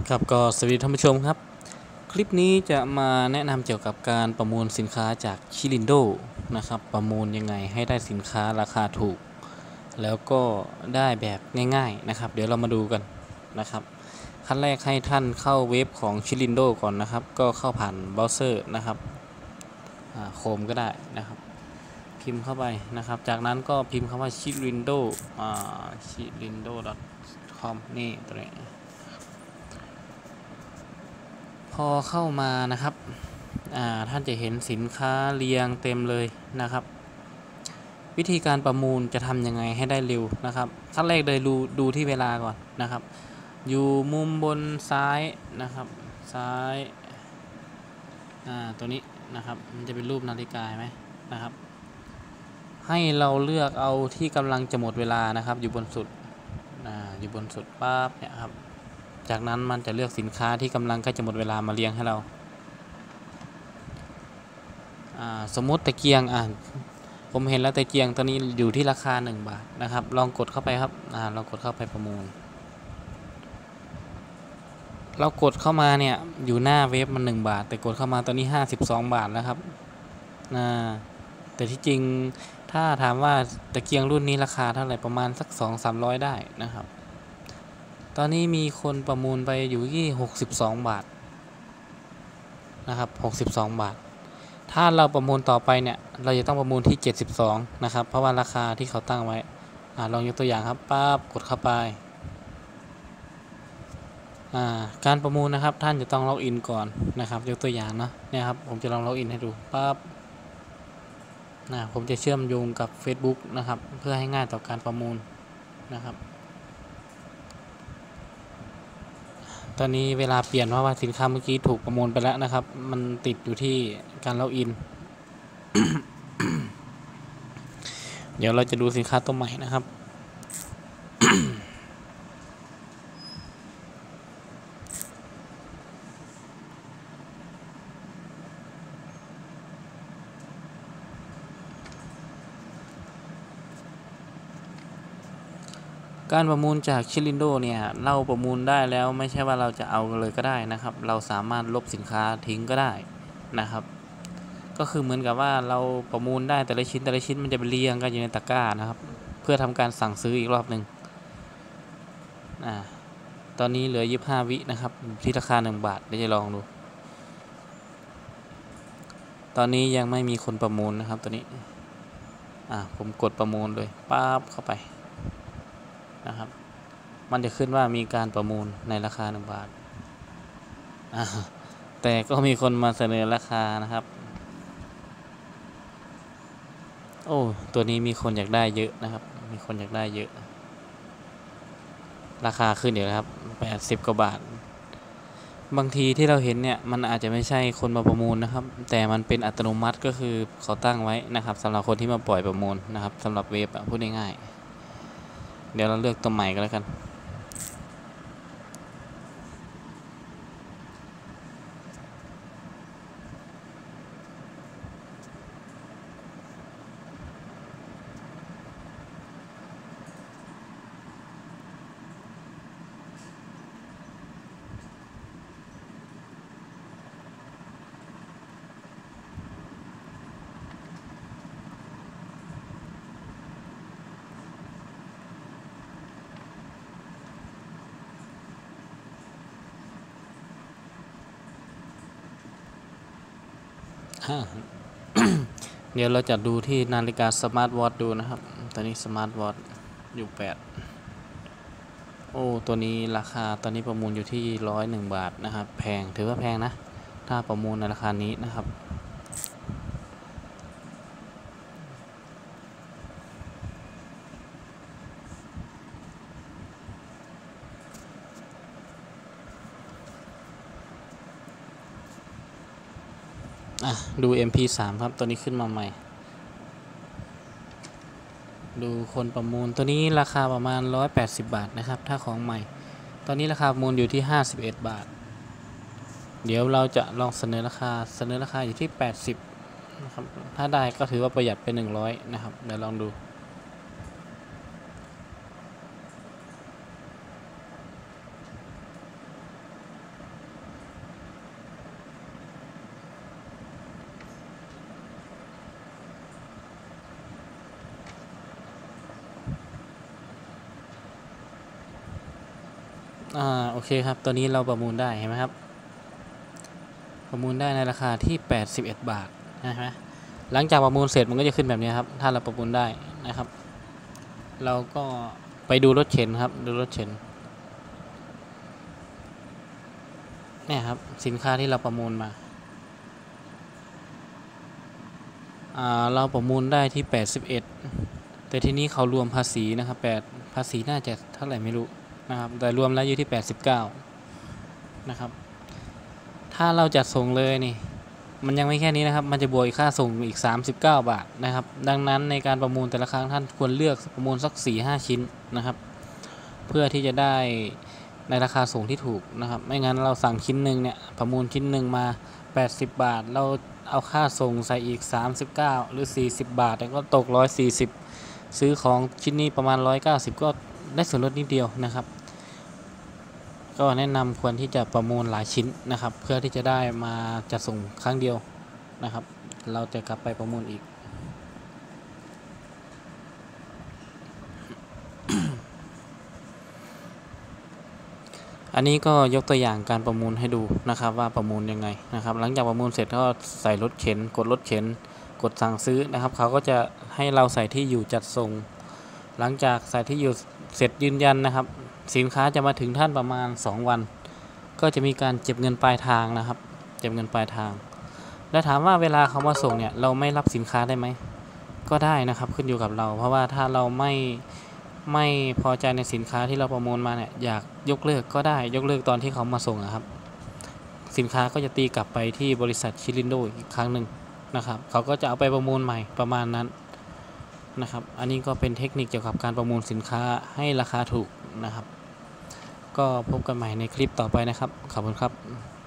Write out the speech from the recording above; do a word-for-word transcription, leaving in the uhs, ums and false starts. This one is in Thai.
ครับก็สวัสดีท่านผู้ชมครับคลิปนี้จะมาแนะนำเกี่ยวกับการประมูลสินค้าจากชิลินโดนะครับประมูลยังไงให้ได้สินค้าราคาถูกแล้วก็ได้แบบง่ายๆนะครับเดี๋ยวเรามาดูกันนะครับขั้นแรกให้ท่านเข้าเว็บของชิลินโดก่อนนะครับก็เข้าผ่านเบราว์เซอร์นะครับโคมก็ได้นะครับพิมพ์เข้าไปนะครับจากนั้นก็พิมพ์คำว่าชิลินโดชิลินโด ดอท คอม นี่ตัวนี้พอเข้ามานะครับท่านจะเห็นสินค้าเรียงเต็มเลยนะครับวิธีการประมูลจะทำยังไงให้ได้เร็วนะครับขั้นแรกเลยดูดูที่เวลาก่อนนะครับอยู่มุมบนซ้ายนะครับซ้ายตัวนี้นะครับมันจะเป็นรูปนาฬิกาไหมนะครับให้เราเลือกเอาที่กำลังจะหมดเวลานะครับอยู่บนสุดออยู่บนสุดปั๊บเนี่ยครับจากนั้นมันจะเลือกสินค้าที่กำลังใกล้จะหมดเวลามาเรียงให้เราสมมติตะเกียงอ่าผมเห็นแล้วตะเกียงตัวนี้อยู่ที่ราคาหนึ่งบาทนะครับลองกดเข้าไปครับอ่าลองกดเข้าไปประมูลเรากดเข้ามาเนี่ยอยู่หน้าเว็บมันหนึ่งบาทแต่กดเข้ามาตอนนี้ห้าสิบสองบาทแล้วครับอ่าแต่ที่จริงถ้าถามว่าตะเกียงรุ่นนี้ราคาเท่าไหร่ประมาณสัก สองถึงสามร้อย ได้นะครับตอนนี้มีคนประมูลไปอยู่ที่หกสิบสองบาทนะครับหกสิบสองบาทถ้าเราประมูลต่อไปเนี่ยเราจะต้องประมูลที่เจ็ดสิบสองนะครับเพราะว่าราคาที่เขาตั้งไว้อ่าลองยกตัวอย่างครับปั๊บกดเข้าไปอ่าการประมูลนะครับท่านจะต้องล็อกอินก่อนนะครับยกตัวอย่างเนาะเนี่ยครับผมจะลองล็อกอินให้ดูปั๊บนะผมจะเชื่อมโยงกับ Facebook นะครับเพื่อให้ง่ายต่อการประมูลนะครับตอนนี้เวลาเปลี่ยนเพราะว่าสินค้าเมื่อกี้ถูกประมูลไปแล้วนะครับมันติดอยู่ที่การล็อกอิน เดี๋ยวเราจะดูสินค้าตัวใหม่นะครับ การประมูลจากชิลินโดเนี่ยเราประมูลได้แล้วไม่ใช่ว่าเราจะเอาเลยก็ได้นะครับเราสามารถลบสินค้าทิ้งก็ได้นะครับก็คือเหมือนกับว่าเราประมูลได้แต่ละชิ้นแต่ละชิ้นมันจะไปเรียงกันอยู่ในตะกร้านะครับเพื่อทำการสั่งซื้ออีกรอบหนึ่งอ่าตอนนี้เหลือยี่สิบห้าวินะครับที่ราคาหนึ่งบาทเดี๋ยวจะลองดูตอนนี้ยังไม่มีคนประมูลนะครับตัวนี้อ่าผมกดประมูลเลยปั๊บเข้าไปนะครับมันจะขึ้นว่ามีการประมูลในราคาหนึ่งบาทแต่ก็มีคนมาเสนอราคานะครับโอ้ตัวนี้มีคนอยากได้เยอะนะครับมีคนอยากได้เยอะราคาขึ้นเดี๋ยวครับแปดสิบกว่าบาทบางทีที่เราเห็นเนี่ยมันอาจจะไม่ใช่คนมาประมูลนะครับแต่มันเป็นอัตโนมัติก็คือเขาตั้งไว้นะครับสำหรับคนที่มาปล่อยประมูลนะครับสำหรับเว็บพูดง่ายๆเดี๋ยวเราเลือกตัวใหม่ก็แล้วกันเดี๋ยวเราจะดูที่นาฬิกาสมาร์ทวอทดูนะครับตอนนี้สมาร์ทวอทอยู่แปดโอ้ตัวนี้ราคาตอนนี้ประมูลอยู่ที่ร้อยหนึ่งบาทนะครับแพงถือว่าแพงนะถ้าประมูลในราคานี้นะครับดู เอ็ม พี สาม ครับตัวนี้ขึ้นมาใหม่ดูคนประมูลตัวนี้ราคาประมาณหนึ่งร้อยแปดสิบบาทนะครับถ้าของใหม่ตอนนี้ราคาประมูลอยู่ที่ห้าสิบเอ็ดบาทเดี๋ยวเราจะลองเสนอราคาเสนอราคาอยู่ที่แปดสิบนะครับถ้าได้ก็ถือว่าประหยัดไปหนึ่งร้อยนะครับเดี๋ยวลองดู ออ่าโอเคครับตัวนี้เราประมูลได้เห็นไหมครับประมูลได้ในราคาที่แปดสิบเอ็ดบาทนะฮะหลังจากประมูลเสร็จมันก็จะขึ้นแบบนี้ครับถ้าเราประมูลได้นะครับเราก็ไปดูรถเข็นครับดูรถเข็นเนี่ยครับสินค้าที่เราประมูลมาอ่าเราประมูลได้ที่แปดสิบเอ็ดแต่ทีนี้เขารวมภาษีนะครับแปดภาษีน่าจะเท่าไหร่ไม่รู้นะครับแต่รวมแล้วอยู่ที่แปดสิบเก้านะครับถ้าเราจัดส่งเลยนี่มันยังไม่แค่นี้นะครับมันจะบวกค่าส่งอีกสามสิบเก้าบาทนะครับดังนั้นในการประมูลแต่ละครั้งท่านควรเลือกประมูลสัก สี่ห้า ชิ้นนะครับเพื่อที่จะได้ในราคาส่งที่ถูกนะครับไม่งั้นเราสั่งชิ้นหนึ่งเนี่ยประมูลชิ้นหนึ่งมาแปดสิบบาทเราเอาค่าส่งใส่อีกสามสิบเก้าหรือสี่สิบบาทก็ตกหนึ่งร้อยสี่สิบซื้อของชิ้นนี้ประมาณหนึ่งร้อยเก้าสิบก็ได้ส่วนลดนิดเดียวนะครับก็แนะนำควรที่จะประมูลหลายชิ้นนะครับเพื่อที่จะได้มาจัดส่งครั้งเดียวนะครับเราจะกลับไปประมูลอีก อันนี้ก็ยกตัวอย่างการประมูลให้ดูนะครับว่าประมูลยังไงนะครับหลังจากประมูลเสร็จก็ใส่รถเข็นกดรถเข็นกดสั่งซื้อนะครับเขาก็จะให้เราใส่ที่อยู่จัดส่งหลังจากใส่ที่อยู่เสร็จยืนยันนะครับสินค้าจะมาถึงท่านประมาณสองวันก็จะมีการเก็บเงินปลายทางนะครับเก็บเงินปลายทางแล้วถามว่าเวลาเขามาส่งเนี่ยเราไม่รับสินค้าได้ไหมก็ได้นะครับขึ้นอยู่กับเราเพราะว่าถ้าเราไม่ไม่พอใจในสินค้าที่เราประมูลมาเนี่ยอยากยกเลิกก็ได้ยกเลิกตอนที่เขามาส่งนะครับสินค้าก็จะตีกลับไปที่บริษัทชิลินโดอีกครั้งหนึ่งนะครับเขาก็จะเอาไปประมูลใหม่ประมาณนั้นนะครับอันนี้ก็เป็นเทคนิคเกี่ยวกับการประมูลสินค้าให้ราคาถูกนะครับก็พบกันใหม่ในคลิปต่อไปนะครับขอบคุณครับ